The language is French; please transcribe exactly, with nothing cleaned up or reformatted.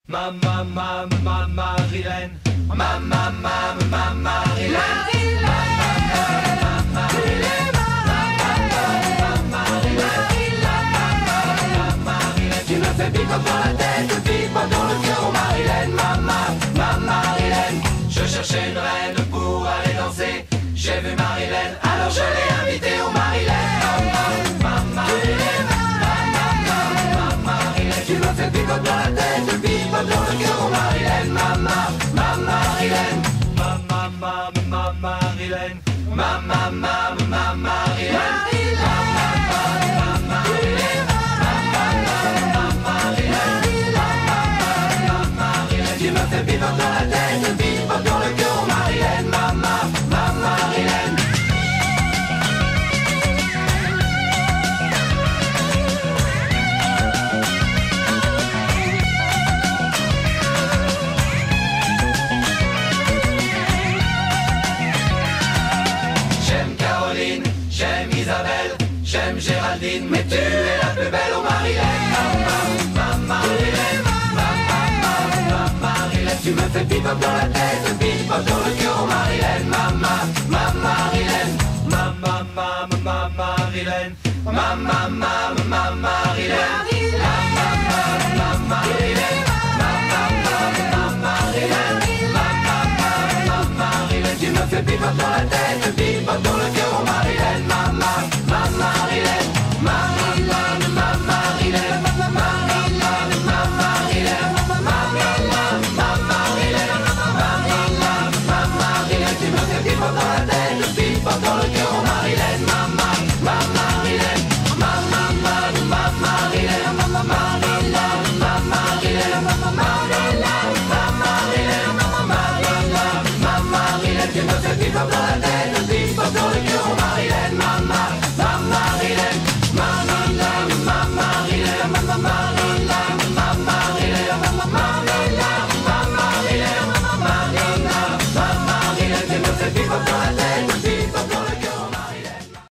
Ma ma ma ma Marilène, ma ma ma ma Marilène, tu me fais pipote dans la tête, pipote dans le cœur, oh Marilène, ma ma ma Marilène. Je cherchais une reine pour aller danser, j'ai vu Marilène, alors je l'ai invitée, oh Marilène, ma ma Marilène, ma ma ma Marilène. Tu me fais pipote dans la tête, pipote dans le cœur, oh Marilène, ma ma ma Marilène, ma ma ma ma Marilène, ma ma ma ma Marilène. Tu me fais pipote dans la tête, pipote dans le cœur, oh Marilène, ma ma ma Marilène. J'aime Caroline, j'aime Isabelle, j'aime Géraldine, mais tu es la plus belle, oh Marilène, ma ma ma Marilène, ma ma ma ma Marilène. Tu me fais pipote dans la tête, pipote dans le cœur, oh Marilène, ma ma ma Marilène, ma ma ma ma Marilène, ma ma ma ma Marilène, ma ma ma